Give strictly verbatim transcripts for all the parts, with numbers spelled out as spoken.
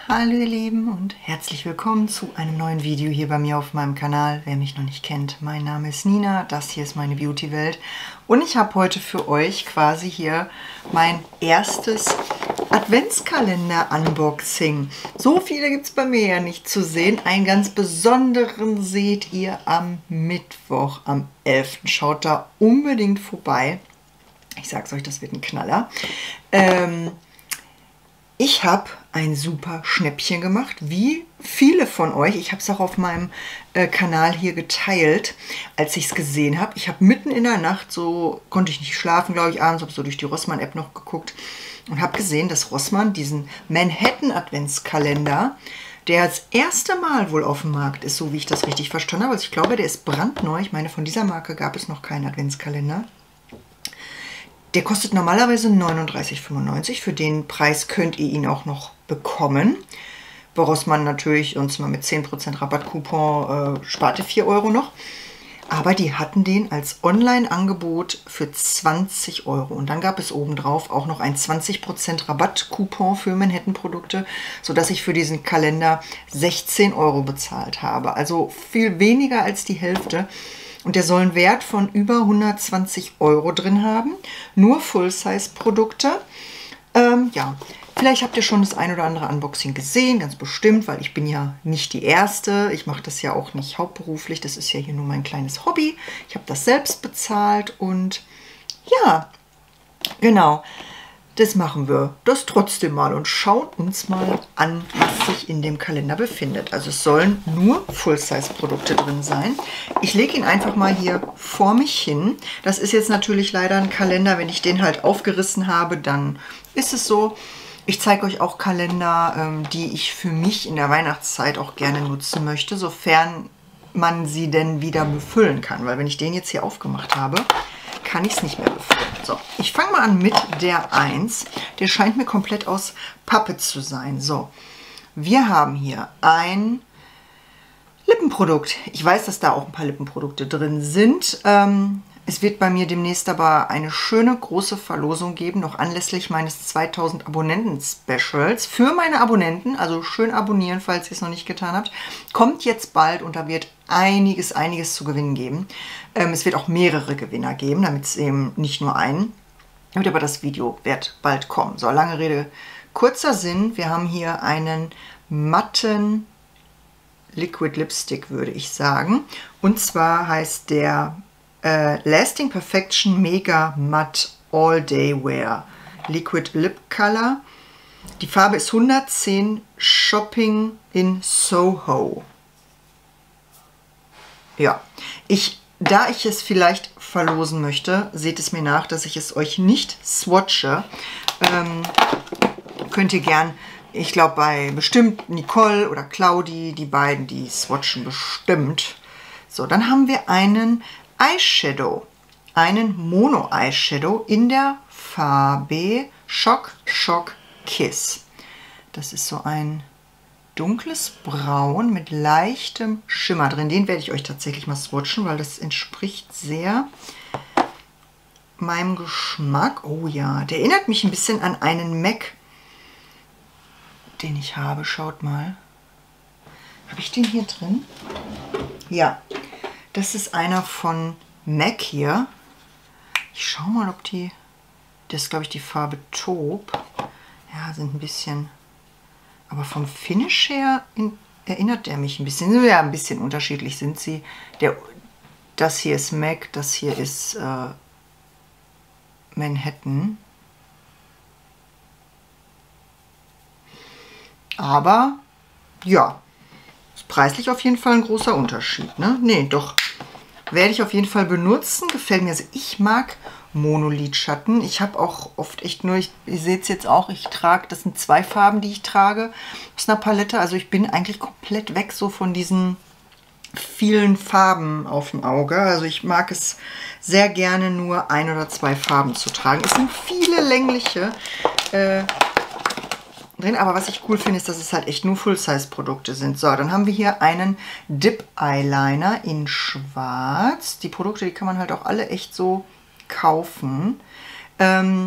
Hallo ihr Lieben und herzlich willkommen zu einem neuen Video hier bei mir auf meinem Kanal. Wer mich noch nicht kennt, mein Name ist Nina, das hier ist meine Beauty-Welt und ich habe heute für euch quasi hier mein erstes Adventskalender-Unboxing. So viele gibt es bei mir ja nicht zu sehen. Einen ganz besonderen seht ihr am Mittwoch, am elften Schaut da unbedingt vorbei. Ich sag's euch, das wird ein Knaller. Ähm... Ich habe ein super Schnäppchen gemacht, wie viele von euch. Ich habe es auch auf meinem äh, Kanal hier geteilt, als ich es gesehen habe. Ich habe mitten in der Nacht, so konnte ich nicht schlafen, glaube ich, abends, habe so durch die Rossmann-App noch geguckt und habe gesehen, dass Rossmann diesen Manhattan-Adventskalender, der das erste Mal wohl auf dem Markt ist, so wie ich das richtig verstanden habe. Also ich glaube, der ist brandneu. Ich meine, von dieser Marke gab es noch keinen Adventskalender. Der kostet normalerweise neununddreißig fünfundneunzig. Für den Preis könnt ihr ihn auch noch bekommen. Bei Rossmann natürlich uns mal mit zehn Prozent Rabattcoupon äh, spart ihr vier Euro noch. Aber die hatten den als Online-Angebot für zwanzig Euro. Und dann gab es obendrauf auch noch ein zwanzig Prozent Rabattcoupon für Manhattan-Produkte, sodass ich für diesen Kalender sechzehn Euro bezahlt habe. Also viel weniger als die Hälfte. Und der soll einen Wert von über hundertzwanzig Euro drin haben. Nur Full-Size-Produkte. Ähm, ja, vielleicht habt ihr schon das ein oder andere Unboxing gesehen, ganz bestimmt, weil ich bin ja nicht die Erste. Ich mache das ja auch nicht hauptberuflich. Das ist ja hier nur mein kleines Hobby. Ich habe das selbst bezahlt und ja, genau. Das machen wir das trotzdem mal und schauen uns mal an, was sich in dem Kalender befindet. Also es sollen nur Full-Size-Produkte drin sein. Ich lege ihn einfach mal hier vor mich hin. Das ist jetzt natürlich leider ein Kalender. Wenn ich den halt aufgerissen habe, dann ist es so. Ich zeige euch auch Kalender, ähm, die ich für mich in der Weihnachtszeit auch gerne nutzen möchte, sofern man sie denn wieder befüllen kann. Weil wenn ich den jetzt hier aufgemacht habe, kann ich es nicht mehr befüllen. So, ich fange mal an mit der eins. Der scheint mir komplett aus Pappe zu sein. So, wir haben hier ein Lippenprodukt. Ich weiß, dass da auch ein paar Lippenprodukte drin sind. Ähm, es wird bei mir demnächst aber eine schöne große Verlosung geben, noch anlässlich meines zweitausend Abonnenten-Specials. Für meine Abonnenten, also schön abonnieren, falls ihr es noch nicht getan habt, kommt jetzt bald und da wird einiges, einiges zu gewinnen geben. Ähm, es wird auch mehrere Gewinner geben, damit es eben nicht nur einen. Aber das Video wird bald kommen. So, lange Rede, kurzer Sinn. Wir haben hier einen matten Liquid Lipstick, würde ich sagen. Und zwar heißt der äh, Lasting Perfection Mega Matte All Day Wear Liquid Lip Color. Die Farbe ist hundertzehn Shopping in Soho. Ja, ich, da ich es vielleicht verlosen möchte, seht es mir nach, dass ich es euch nicht swatche. Ähm, könnt ihr gern, ich glaube bei bestimmt Nicole oder Claudi, die beiden, die swatchen bestimmt. So, dann haben wir einen Eyeshadow, einen Mono-Eyeshadow in der Farbe Shock Shock Kiss. Das ist so ein dunkles Braun mit leichtem Schimmer drin. Den werde ich euch tatsächlich mal swatchen, weil das entspricht sehr meinem Geschmack. Oh ja, der erinnert mich ein bisschen an einen MAC, den ich habe. Schaut mal. Habe ich den hier drin? Ja, das ist einer von MAC hier. Ich schaue mal, ob die... Das ist, glaube ich, die Farbe Taupe. Ja, sind ein bisschen... Aber vom Finish her in, erinnert er mich ein bisschen. Ja, ein bisschen unterschiedlich sind sie. Der, das hier ist MAC, das hier ist äh, Manhattan. Aber ja, ist preislich auf jeden Fall ein großer Unterschied. Ne, nee, doch. Werde ich auf jeden Fall benutzen. Gefällt mir. Also ich mag Monolidschatten. Ich habe auch oft echt nur, ich, ihr seht es jetzt auch, ich trage, das sind zwei Farben, die ich trage aus einer Palette. Also ich bin eigentlich komplett weg so von diesen vielen Farben auf dem Auge. Also ich mag es sehr gerne nur ein oder zwei Farben zu tragen. Es sind viele längliche äh, drin, aber was ich cool finde, ist, dass es halt echt nur Full-Size-Produkte sind. So, dann haben wir hier einen Dip-Eyeliner in Schwarz. Die Produkte, die kann man halt auch alle echt so kaufen. Ähm,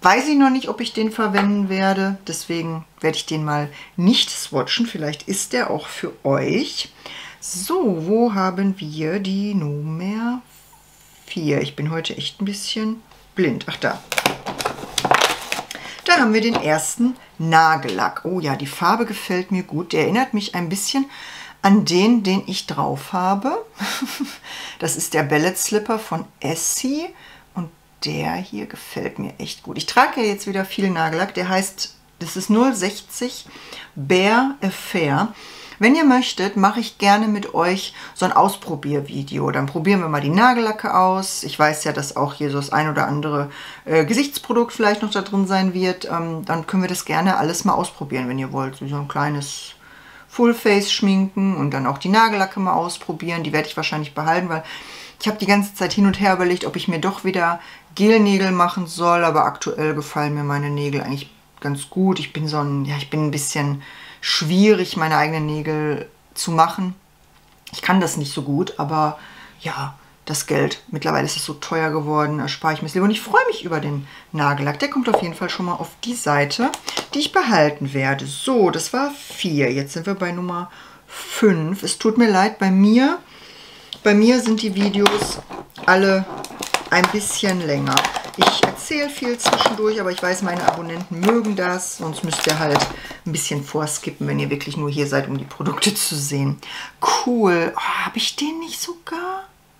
weiß ich noch nicht, ob ich den verwenden werde. Deswegen werde ich den mal nicht swatchen. Vielleicht ist der auch für euch. So, wo haben wir die Nummer vier? Ich bin heute echt ein bisschen blind. Ach, da. Da haben wir den ersten Nagellack. Oh ja, die Farbe gefällt mir gut. Der erinnert mich ein bisschen an den, den ich drauf habe. Das ist der Ballet Slipper von Essie. Und der hier gefällt mir echt gut. Ich trage ja jetzt wieder viel Nagellack. Der heißt, das ist null sechzig Bare Affair. Wenn ihr möchtet, mache ich gerne mit euch so ein Ausprobiervideo. Dann probieren wir mal die Nagellacke aus. Ich weiß ja, dass auch hier so das ein oder andere äh, Gesichtsprodukt vielleicht noch da drin sein wird. Ähm, dann können wir das gerne alles mal ausprobieren, wenn ihr wollt. So ein kleines Fullface schminken und dann auch die Nagellacke mal ausprobieren. Die werde ich wahrscheinlich behalten, weil ich habe die ganze Zeit hin und her überlegt, ob ich mir doch wieder Gelnägel machen soll. Aber aktuell gefallen mir meine Nägel eigentlich ganz gut. Ich bin so ein, ja, ich bin ein bisschen schwierig, meine eigenen Nägel zu machen. Ich kann das nicht so gut, aber ja, das Geld, mittlerweile ist es so teuer geworden, erspare ich mir es lieber. Und ich freue mich über den Nagellack. Der kommt auf jeden Fall schon mal auf die Seite, die ich behalten werde. So, das war vier. Jetzt sind wir bei Nummer fünf. Es tut mir leid, bei mir, bei mir sind die Videos alle ein bisschen länger. Ich erzähle viel zwischendurch, aber ich weiß, meine Abonnenten mögen das. Sonst müsst ihr halt ein bisschen vorskippen, wenn ihr wirklich nur hier seid, um die Produkte zu sehen. Cool. Oh, habe ich den nicht sogar?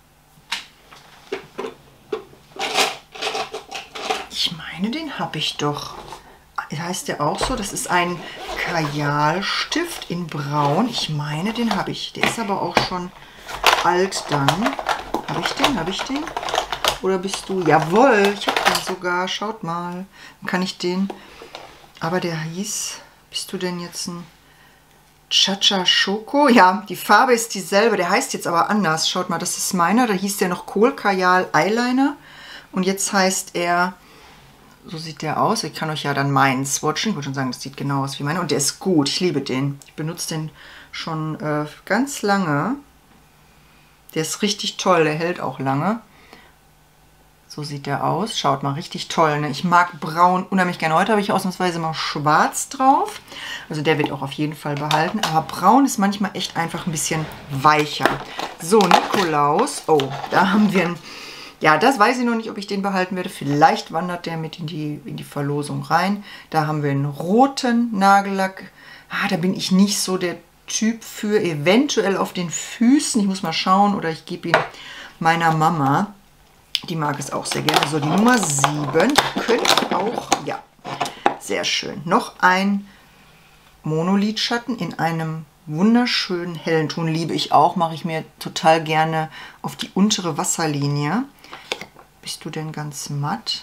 Ich meine, den habe ich doch. Heißt der auch so? Das ist ein Kajalstift in Braun. Ich meine, den habe ich. Der ist aber auch schon alt dann. Habe ich den? Habe ich den? Oder bist du? Jawohl, ich habe den sogar. Schaut mal. Dann kann ich den. Aber der hieß. Bist du denn jetzt ein Chacha Schoko? Ja, die Farbe ist dieselbe. Der heißt jetzt aber anders. Schaut mal, das ist meiner. Da hieß der noch Kohl Kajal Eyeliner. Und jetzt heißt er. So sieht der aus. Ich kann euch ja dann meinen swatchen. Ich würde schon sagen, das sieht genau aus wie meiner. Und der ist gut. Ich liebe den. Ich benutze den schon äh, ganz lange. Der ist richtig toll. Der hält auch lange. So sieht der aus. Schaut mal, richtig toll. Ne? Ich mag braun unheimlich gerne. Heute habe ich ausnahmsweise mal schwarz drauf. Also der wird auch auf jeden Fall behalten. Aber braun ist manchmal echt einfach ein bisschen weicher. So, Nikolaus. Oh, da haben wir einen. Ja, das weiß ich noch nicht, ob ich den behalten werde. Vielleicht wandert der mit in die, in die Verlosung rein. Da haben wir einen roten Nagellack. Ah, da bin ich nicht so der Typ für. Eventuell auf den Füßen. Ich muss mal schauen. Oder ich gebe ihn meiner Mama. Die mag es auch sehr gerne. So, die Nummer sieben. Könnte auch, ja, sehr schön. Noch ein Monolidschatten in einem wunderschönen hellen Ton. Liebe ich auch. Mache ich mir total gerne auf die untere Wasserlinie. Bist du denn ganz matt?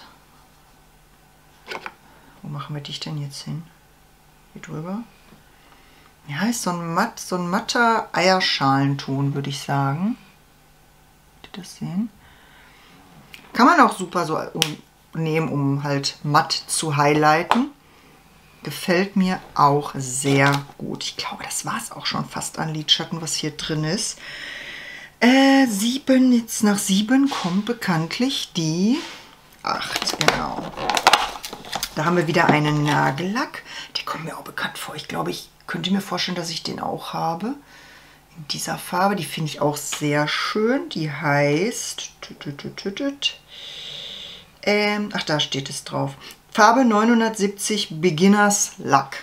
Wo machen wir dich denn jetzt hin? Hier drüber. Ja, ist so ein matt, so ein matter Eierschalenton, würde ich sagen. Könnt ihr das sehen? Kann man auch super so nehmen, um halt matt zu highlighten. Gefällt mir auch sehr gut. Ich glaube, das war es auch schon fast an Lidschatten, was hier drin ist. Äh, sieben, jetzt nach sieben kommt bekanntlich die acht, genau. Da haben wir wieder einen Nagellack. Der kommt mir auch bekannt vor. Ich glaube, ich könnte mir vorstellen, dass ich den auch habe. In dieser Farbe, die finde ich auch sehr schön. Die heißt... Ähm, ach, da steht es drauf. Farbe neunhundertsiebzig Beginners Lack.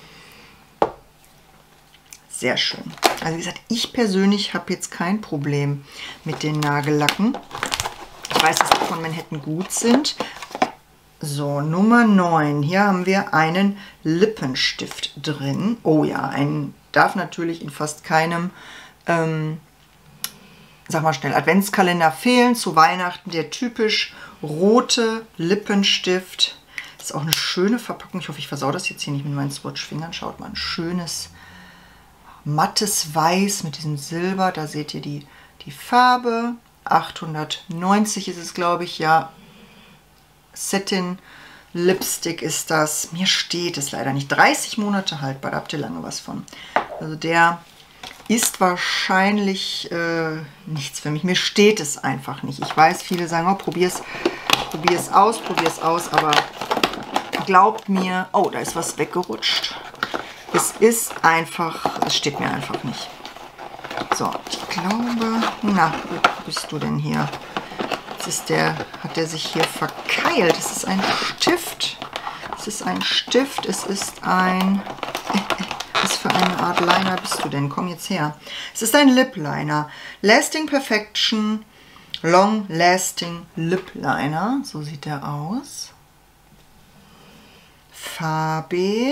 Sehr schön. Also wie gesagt, ich persönlich habe jetzt kein Problem mit den Nagellacken. Ich weiß, dass die von Manhattan gut sind. So, Nummer neun. Hier haben wir einen Lippenstift drin. Oh ja, ein darf natürlich in fast keinem, ähm, sag mal schnell, Adventskalender fehlen. Zu Weihnachten der typisch rote Lippenstift. Das ist auch eine schöne Verpackung. Ich hoffe, ich versau das jetzt hier nicht mit meinen Swatch-Fingern. Schaut mal, ein schönes mattes Weiß mit diesem Silber. Da seht ihr die, die Farbe. achthundertneunzig ist es, glaube ich, ja. Satin Lipstick ist das. Mir steht es leider nicht. dreißig Monate haltbar, da habt ihr lange was von. Also der ist wahrscheinlich äh, nichts für mich. Mir steht es einfach nicht. Ich weiß, viele sagen, oh, probier's, probier's aus, probier's aus, aber glaubt mir, oh, da ist was weggerutscht. Es ist einfach, es steht mir einfach nicht. So, ich glaube, na, wo bist du denn hier? Jetzt ist der, hat der sich hier verkeilt. Es ist ein Stift. Es ist ein Stift. Es ist ein, was für eine Art Liner bist du denn? Komm jetzt her. Es ist ein Lip Liner. Lasting Perfection, Long Lasting Lip Liner. So sieht der aus. Farbe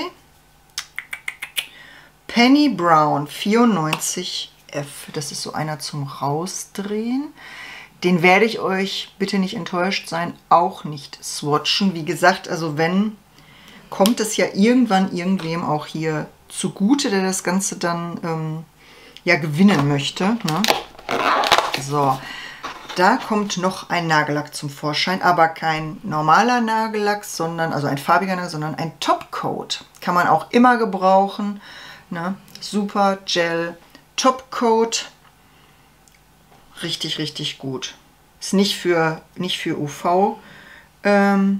Penny Brown vierundneunzig F. Das ist so einer zum Rausdrehen. Den werde ich euch, bitte nicht enttäuscht sein, auch nicht swatchen. Wie gesagt, also wenn, kommt es ja irgendwann irgendwem auch hier zugute, der das Ganze dann ähm, ja gewinnen möchte. Ne? So, da kommt noch ein Nagellack zum Vorschein, aber kein normaler Nagellack, sondern, also ein farbiger Nagellack, sondern ein Topcoat. Kann man auch immer gebrauchen. Ne? Super Gel Topcoat. Richtig, richtig gut. Ist nicht für, nicht für U V, ähm,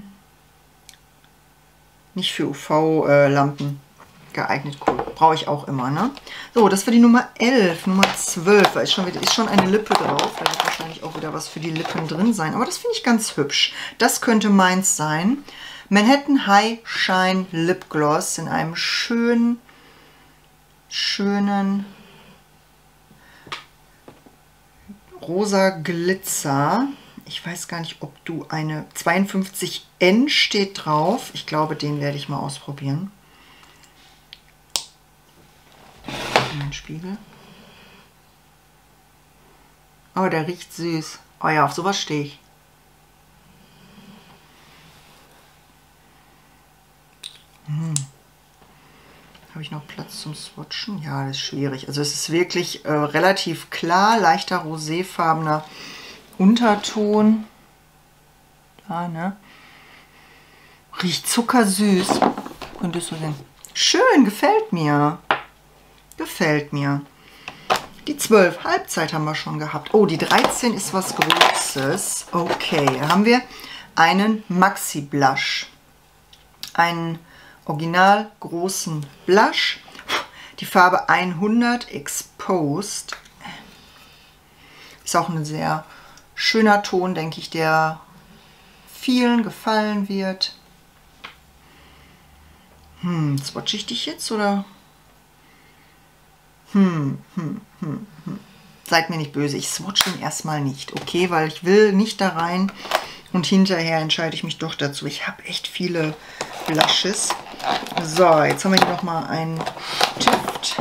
nicht für U V-Lampen äh, geeignet. Cool. Brauche ich auch immer, ne? So, das war die Nummer elf. Nummer zwölf. Da ist schon, wieder, ist schon eine Lippe drauf. Da wird wahrscheinlich auch wieder was für die Lippen drin sein. Aber das finde ich ganz hübsch. Das könnte meins sein. Manhattan High Shine Lip Gloss in einem schönen, schönen rosa Glitzer. Ich weiß gar nicht, ob du eine zweiundfünfzig N steht drauf. Ich glaube, den werde ich mal ausprobieren. Mein Spiegel. Oh, der riecht süß. Oh ja, auf sowas stehe ich. Hm. Habe ich noch Platz zum Swatchen? Ja, das ist schwierig. Also es ist wirklich äh, relativ klar, leichter roséfarbener Unterton. Da, ne? Riecht zuckersüß. Könntest du sehen. Schön, gefällt mir. Gefällt mir. Die zwölf, Halbzeit haben wir schon gehabt. Oh, die dreizehn ist was Großes. Okay, da haben wir einen Maxi Blush. Einen original großen Blush. Die Farbe hundert Exposed. Ist auch ein sehr schöner Ton, denke ich, der vielen gefallen wird. Hm, swatche ich dich jetzt oder? Hm, hm, hm, hm. Seid mir nicht böse, ich swatche ihn erstmal nicht, okay? Weil ich will nicht da rein und hinterher entscheide ich mich doch dazu. Ich habe echt viele Blushes. So, jetzt haben wir hier nochmal einen Stift.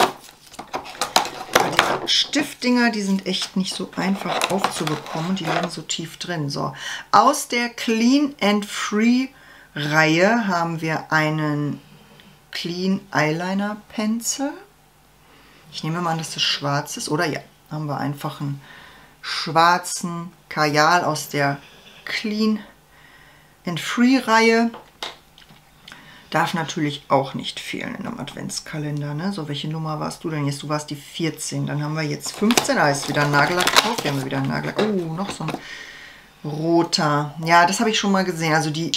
Die Stiftdinger, die sind echt nicht so einfach aufzubekommen. Die liegen so tief drin. So, aus der Clean and Free Reihe haben wir einen Clean Eyeliner Pencil. Ich nehme mal an, dass das schwarz ist. Oder ja, haben wir einfach einen schwarzen Kajal aus der Clean and Free Reihe. Darf natürlich auch nicht fehlen in einem Adventskalender. Ne? So, welche Nummer warst du denn jetzt? Du warst die vierzehn. Dann haben wir jetzt fünfzehn. Da ist wieder ein Nagellack drauf. Wir haben wieder einen Nagellack. Oh, noch so ein roter. Ja, das habe ich schon mal gesehen. Also die...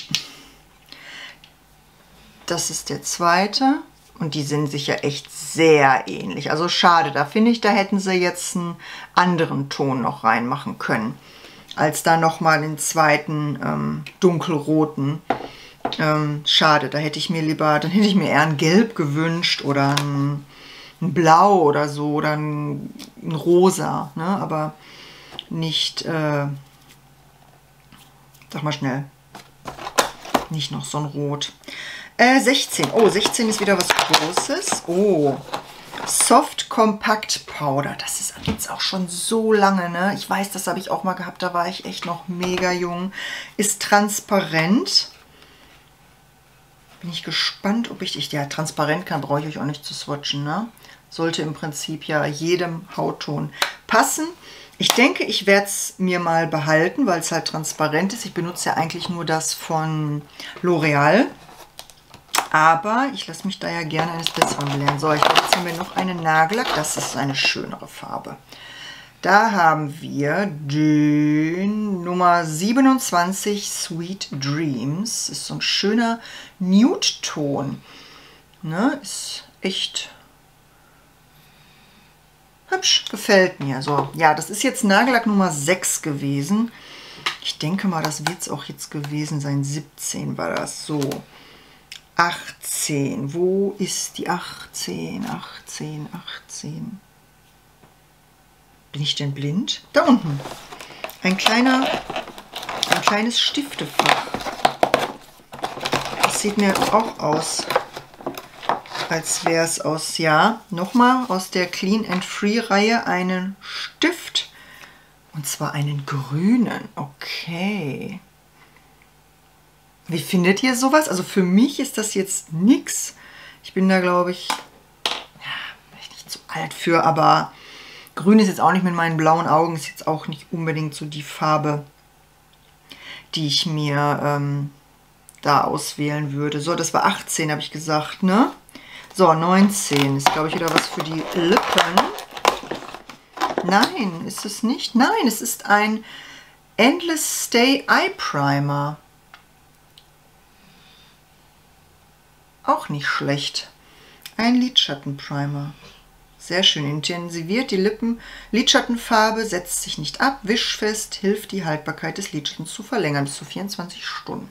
Das ist der zweite. Und die sind sich ja echt sehr ähnlich. Also schade. Da finde ich, da hätten sie jetzt einen anderen Ton noch reinmachen können. Als da nochmal den zweiten ähm, dunkelroten. Ähm, schade, da hätte ich mir lieber, dann hätte ich mir eher ein Gelb gewünscht oder ein, ein Blau oder so oder ein, ein Rosa, ne? Aber nicht, äh, sag mal schnell, nicht noch so ein Rot. Äh, sechzehn, oh, sechzehn ist wieder was Großes. Oh, Soft Compact Powder, das ist jetzt auch schon so lange, ne? Ich weiß, das habe ich auch mal gehabt, da war ich echt noch mega jung. Ist transparent. Bin ich gespannt, ob ich dich, ja, transparent kann, brauche ich euch auch nicht zu swatchen, ne? Sollte im Prinzip ja jedem Hautton passen. Ich denke, ich werde es mir mal behalten, weil es halt transparent ist. Ich benutze ja eigentlich nur das von L'Oreal. Aber ich lasse mich da ja gerne eines Besseren belehren. So, ich glaube, jetzt haben wir noch einen Nagellack. Das ist eine schönere Farbe. Da haben wir den Nummer siebenundzwanzig Sweet Dreams. Ist so ein schöner Nude-Ton. Ne? Ist echt hübsch, gefällt mir. So, ja, das ist jetzt Nagellack Nummer sechs gewesen. Ich denke mal, das wird es auch jetzt gewesen sein. siebzehn war das. So, achtzehn. Wo ist die achtzehn? achtzehn, achtzehn. Bin ich denn blind? Da unten. Ein kleiner, ein kleines Stiftefach. Das sieht mir auch aus, als wäre es aus, ja, nochmal aus der Clean and Free Reihe einen Stift. Und zwar einen grünen. Okay. Wie findet ihr sowas? Also für mich ist das jetzt nichts. Ich bin da, glaube ich, ja, vielleicht nicht zu alt für, aber grün ist jetzt auch nicht mit meinen blauen Augen, ist jetzt auch nicht unbedingt so die Farbe, die ich mir ähm, da auswählen würde. So, das war achtzehn, habe ich gesagt, ne? So, neunzehn ist, glaube ich, wieder was für die Lippen. Nein, ist es nicht. Nein, es ist ein Endless Stay Eye Primer. Auch nicht schlecht. Ein Lidschattenprimer. Sehr schön intensiviert die Lippen. Lidschattenfarbe setzt sich nicht ab, wischfest, hilft die Haltbarkeit des Lidschattens zu verlängern bis zu vierundzwanzig Stunden.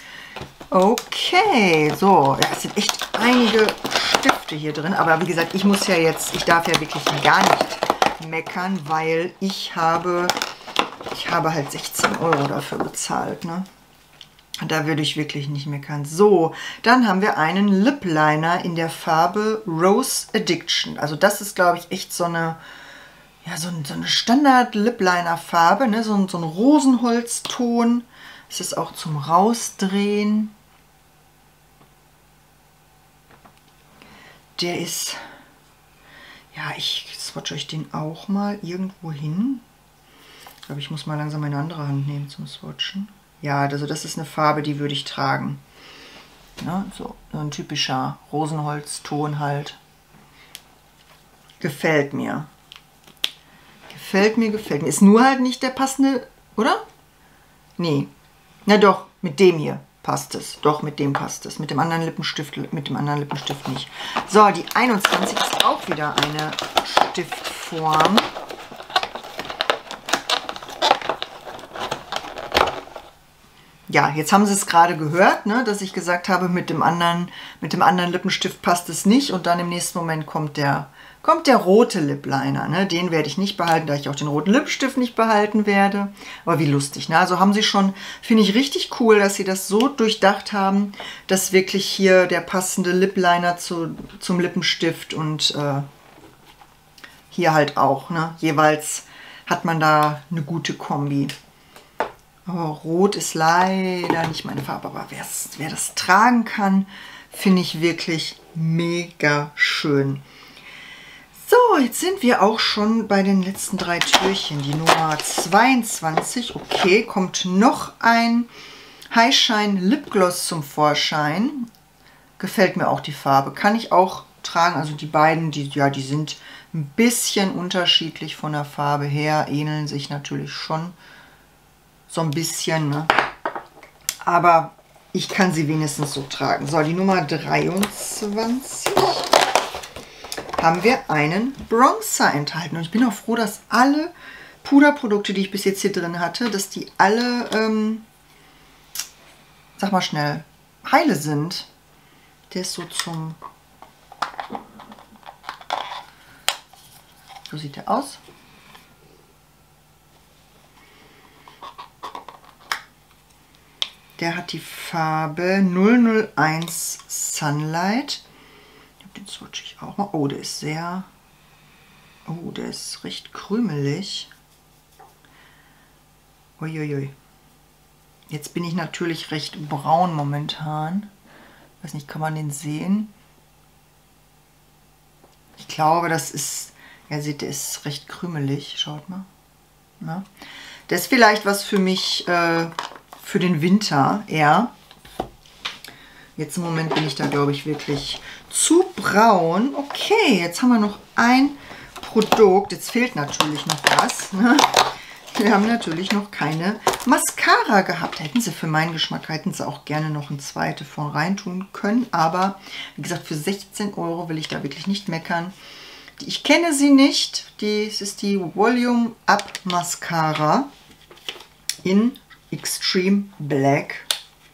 Okay, so, ja, es sind echt einige Stifte hier drin, aber wie gesagt, ich muss ja jetzt, ich darf ja wirklich gar nicht meckern, weil ich habe, ich habe halt sechzehn Euro dafür bezahlt, ne? Da würde ich wirklich nicht meckern. So, dann haben wir einen Lip Liner in der Farbe Rose Addiction. Also das ist, glaube ich, echt so eine, ja, so, so eine Standard Lip Liner Farbe, ne? So, so ein Rosenholzton. Es ist auch zum Rausdrehen. Der ist, ja, ich swatche euch den auch mal irgendwo hin. Ich glaube, ich muss mal langsam meine andere Hand nehmen zum Swatchen. Ja, also das ist eine Farbe, die würde ich tragen. Ja, so, so ein typischer Rosenholzton halt. Gefällt mir. Gefällt mir, gefällt mir. Ist nur halt nicht der passende, oder? Nee. Na doch, mit dem hier passt es. Doch, mit dem passt es. Mit dem anderen Lippenstift, mit dem anderen Lippenstift nicht. So, die einundzwanzig ist auch wieder eine Stiftform. Ja, jetzt haben Sie es gerade gehört, ne, dass ich gesagt habe, mit dem anderen, mit dem anderen Lippenstift passt es nicht. Und dann im nächsten Moment kommt der, kommt der rote Lip Liner. Ne? Den werde ich nicht behalten, da ich auch den roten Lippenstift nicht behalten werde. Aber wie lustig. Ne? Also haben Sie schon, finde ich richtig cool, dass Sie das so durchdacht haben, dass wirklich hier der passende Lip Liner zu, zum Lippenstift und äh, hier halt auch. Ne? Jeweils hat man da eine gute Kombi. Oh, Rot ist leider nicht meine Farbe, aber wer das tragen kann, finde ich wirklich mega schön. So, jetzt sind wir auch schon bei den letzten drei Türchen. Die Nummer zweiundzwanzig. Okay, kommt noch ein Highshine Lipgloss zum Vorschein. Gefällt mir auch die Farbe. Kann ich auch tragen. Also die beiden, die, ja, die sind ein bisschen unterschiedlich von der Farbe her. Ähneln sich natürlich schon so ein bisschen, ne? Aber ich kann sie wenigstens so tragen. So, die Nummer dreiundzwanzig haben wir einen Bronzer enthalten. Und ich bin auch froh, dass alle Puderprodukte, die ich bis jetzt hier drin hatte, dass die alle, ähm, sag mal schnell, heile sind. Der ist so zum... So sieht der aus. Der hat die Farbe null null eins Sunlight. Den swatche ich auch mal. Oh, der ist sehr... Oh, der ist recht krümelig. Uiuiui. Jetzt bin ich natürlich recht braun momentan. Weiß nicht, kann man den sehen? Ich glaube, das ist... Ja, seht, der ist recht krümelig. Schaut mal. Na? Das ist vielleicht was für mich... Äh, für den Winter eher. Jetzt im Moment bin ich da, glaube ich, wirklich zu braun. Okay, jetzt haben wir noch ein Produkt. Jetzt fehlt natürlich noch was. Ne? Wir haben natürlich noch keine Mascara gehabt. Hätten sie für meinen Geschmack, hätten sie auch gerne noch eine zweite von reintun können. Aber wie gesagt, für sechzehn Euro will ich da wirklich nicht meckern. Ich kenne sie nicht. Das ist die Volume Up Mascara in Extreme Black.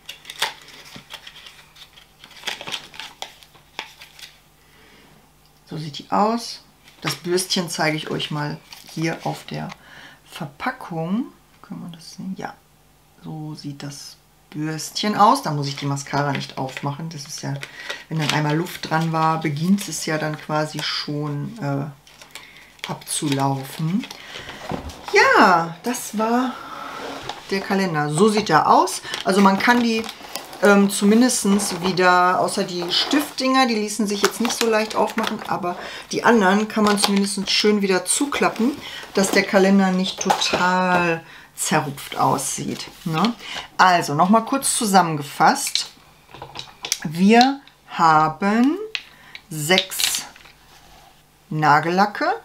So sieht die aus. Das Bürstchen zeige ich euch mal hier auf der Verpackung. Können wir das sehen? Ja, so sieht das Bürstchen aus. Da muss ich die Mascara nicht aufmachen. Das ist ja, wenn dann einmal Luft dran war, beginnt es ja dann quasi schon äh, abzulaufen. Ja, das war der Kalender. So sieht er aus. Also man kann die ähm, zumindest wieder, außer die Stiftdinger, die ließen sich jetzt nicht so leicht aufmachen, aber die anderen kann man zumindest schön wieder zuklappen, dass der Kalender nicht total zerrupft aussieht. Ne? Also, nochmal kurz zusammengefasst. Wir haben sechs Nagellacke.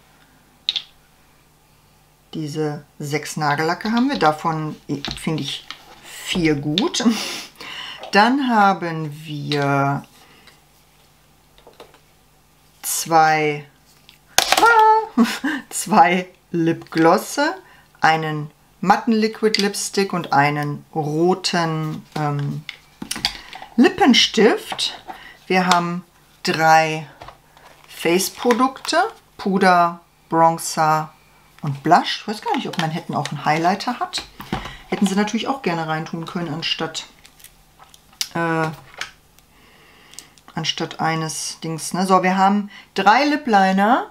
Diese sechs Nagellacke haben wir. Davon finde ich vier gut. Dann haben wir zwei, ah, zwei Lipglosse, einen matten Liquid Lipstick und einen roten ähm, Lippenstift. Wir haben drei Face-Produkte, Puder, Bronzer und Blush. Ich weiß gar nicht, ob Manhattan auch einen Highlighter hat. Hätten sie natürlich auch gerne reintun können, anstatt äh, anstatt eines Dings. Ne? So, wir haben drei Lip Liner.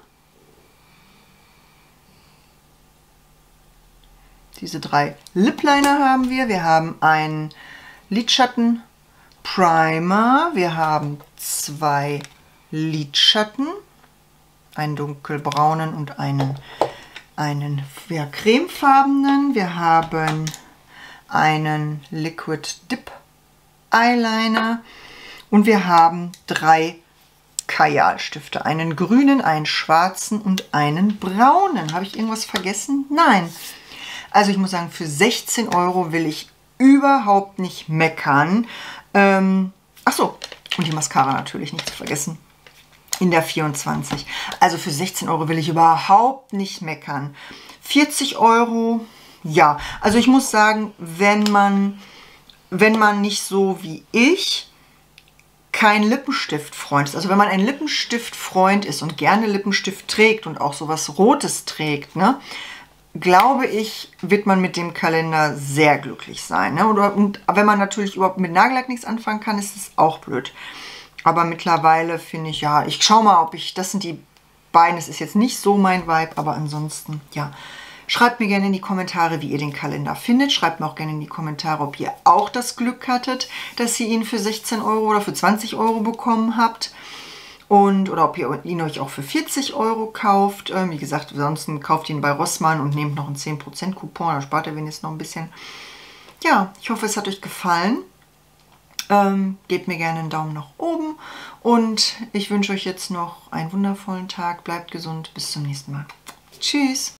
Diese drei Lip Liner haben wir. Wir haben einen Lidschatten Primer. Wir haben zwei Lidschatten. Einen dunkelbraunen und einen, einen ja, cremefarbenen. Wir haben einen Liquid Dip Eyeliner. Und wir haben drei Kajalstifte. Einen grünen, einen schwarzen und einen braunen. Habe ich irgendwas vergessen? Nein. Also ich muss sagen, für sechzehn Euro will ich überhaupt nicht meckern. Ähm, Achso, und die Mascara natürlich nicht zu vergessen. In der vierundzwanzig. Also für sechzehn Euro will ich überhaupt nicht meckern. vierzig Euro, ja. Also ich muss sagen, wenn man, wenn man nicht so wie ich kein Lippenstiftfreund ist, also wenn man ein Lippenstiftfreund ist und gerne Lippenstift trägt und auch sowas Rotes trägt, ne, glaube ich, wird man mit dem Kalender sehr glücklich sein. Ne? Und, und wenn man natürlich überhaupt mit Nagellack nichts anfangen kann, ist es auch blöd. Aber mittlerweile finde ich, ja, ich schaue mal, ob ich, das sind die beiden, das ist jetzt nicht so mein Vibe, aber ansonsten, ja. Schreibt mir gerne in die Kommentare, wie ihr den Kalender findet. Schreibt mir auch gerne in die Kommentare, ob ihr auch das Glück hattet, dass ihr ihn für sechzehn Euro oder für zwanzig Euro bekommen habt. Und, oder ob ihr ihn euch auch für vierzig Euro kauft. Ähm, wie gesagt, ansonsten kauft ihn bei Rossmann und nehmt noch einen zehn Prozent Coupon. Da spart ihr wenigstens noch ein bisschen. Ja, ich hoffe, es hat euch gefallen. Ähm, gebt mir gerne einen Daumen nach oben. Und ich wünsche euch jetzt noch einen wundervollen Tag. Bleibt gesund. Bis zum nächsten Mal. Tschüss.